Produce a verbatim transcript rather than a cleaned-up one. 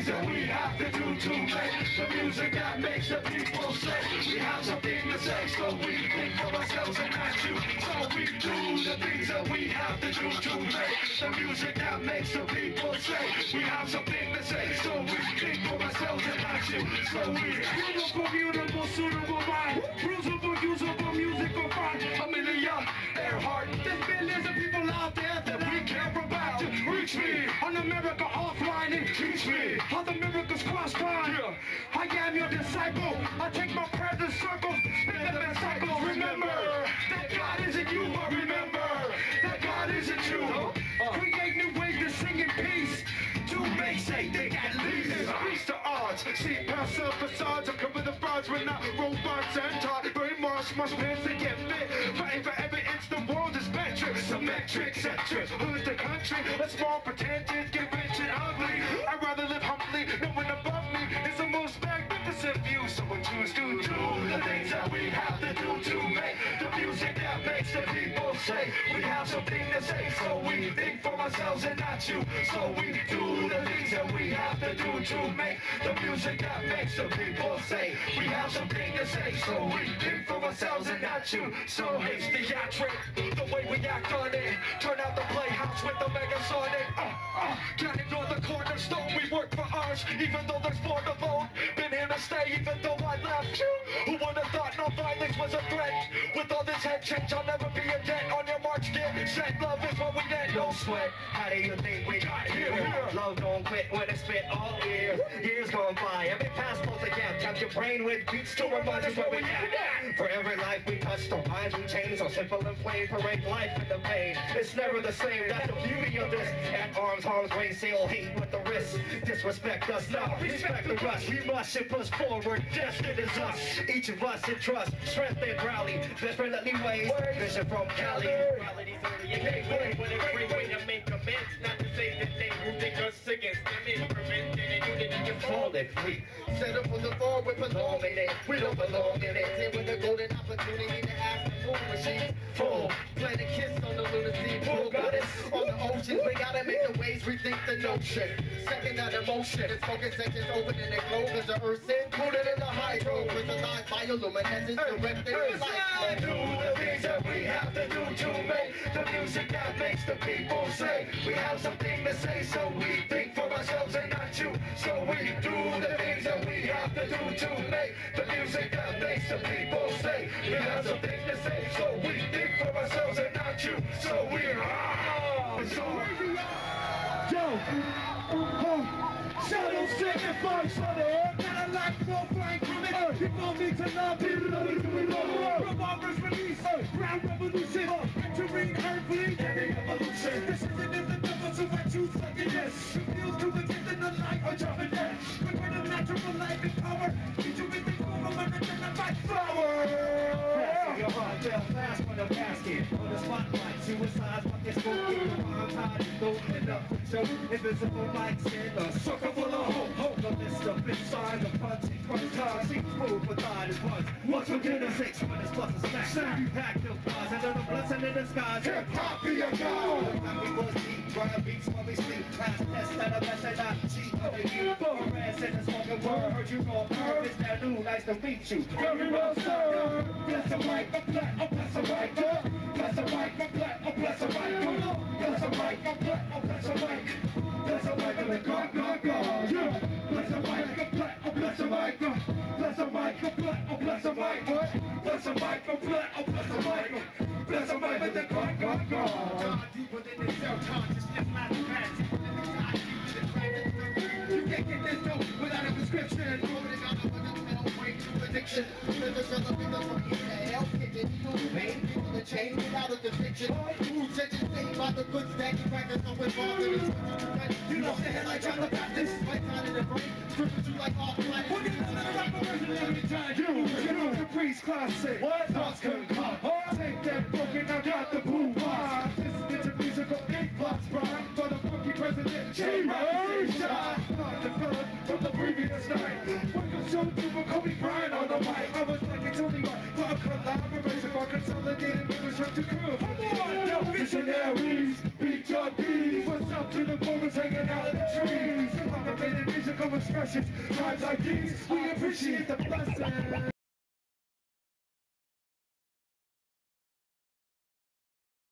things that we have to do to make the music that makes the people say we have something to say. So we think for ourselves and not you. So we do the things that we have to do to make the music that makes the people say we have something to say. So we think for ourselves and not you. So we beautiful, beautiful, suitable mind, bruisable, usable music will find Amelia Earhart. There's millions of people out there that we can't provide to reach me on America offline and teach me how the miracles cross time. Yeah. I am your disciple. I take my prayers in circles, spin them in cycles. Remember that God isn't you, but remember that God isn't you. Uh, Create new ways to sing in peace, to make say they at least reach the odds. See past the facades, I'm covered the frauds. We're not robots and taught. Brainwash my pants to get fit. Fighting for every inch the world is metric, symmetric, centric. Who's the country? A small pretentious, get rich and ugly. I'd rather live humbly. No one above me is the most magnificent view. So we choose to do the things that we have to do to make the music that makes the people say we have something to say. So we think for ourselves and not you. So we do the things that we have to do to make the music that makes the people say we have something to say. So we think for ourselves and not you. So it's theatric, the way we act on it. Turn out the playhouse with the Megasonic. Uh, uh, can't ignore the cornerstone. We work for ours, even though there's more to vote. Been here to stay, even though I left you. Who would have thought no violence was a threat? With all this head change, I'll never be a debt. On your march, get set. Love is what we get. No sweat. How do you think we got here? Love don't quit when it's spit all years. Years gone by, every passport's a gap. Tap your brain with beats to remind us where we at. For every life we touch, the minds we change. So simple and plain, parade life in the pain. It's never the same, that's the beauty of this. At arms, harm's way, sail hate with the risk. Disrespect us, now respect the rush. We must and push forward, destined is us. Each of us in trust, strength and rally. Desperately ways, vision from Cali. Reality's only a gateway, but it's a great way to make amends. Not to say that they who think us against them is preventing and you didn't get fallen free. Set up for the fall, we belong in it. We don't belong in it. Here with the golden opportunity to ask the moon machines. Full, plant a kiss on the lunar sea. Full goddess on the oceans. We gotta make the waves rethink the notion. Second that emotion. It's focus sections open and they close as the earth sits. Put it in the hydro. Crystallized bioluminescence. Directed in light. Do the things that we have to do to make the music that makes the people say we have something to say. So we think for ourselves and not you. So we do the things that we have to do to make the music that makes the people say we have something to say. So we think for ourselves and not you. So we are. So we are. Yo, oh, shadow signify shadow. And I like more flank from it. People need to love people. Revolvers release. Ground revolution. Entering earthly. Ending evolution. This isn't in the devil, so I choose second yes. Refuse to begin in the life of jumping death. Prepare the natural life and power. Teach you with the form and then like flower. Passing your heart, they'll fast for the basket. For the spotlight, suicides, what they're smoking. I'm tired of going up for joke. Invisible lights in a circle full of hope. Hope the list of inside the punching. First time, see smooth, but God is once. Once we get a six, when it's plus a snack. Snap, you pack those bars, and then a blessing in the skies. Hip hop be a god. We was deep, dry beats while we sleep. Class test, and a mess and not cheap. You for harass and a spoken word. Heard you go herb, it's that new, nice to meet you. Very well, sir. Bless a mic, a black, a bless a mic, bless a mic, a black, a bless a mic, bless a mic, a black, a bless a mic, bless a mic, a god, god, god, yeah. Bless a mic, a black, a bless a mic, bless a mic, a black, a bless a mic, bless a mic, a black, a bless a mic, bless a mic, with the god, god, god. Deeper than the self-consciousness, mathematics. You can't get this dope without a prescription. Addiction, livers of the figures from here to hell, kicking you pain, people to change without a conviction. Who said you think about the good stack, you practice so involved in it. You lost the headlight trying to practice, right side of the brain, stripping you like off planet. What do you know that a rapper version every time? You, you know the priest classic. What? Thoughts couldn't come. Take that broken, I got the boom box. This is the musical ink box, Brian, for the funky president. G-Rose shot, not the villain from the previous night. Welcome show to Kobe Bryant on the mic. I was like it's only right for a collaboration for consolidated membership to crew. Come on, yo, visionaries, beat your bees. What's up to the boomers hanging out in the trees? Propagated music of expressions. Rhymes like these, we appreciate the blessing.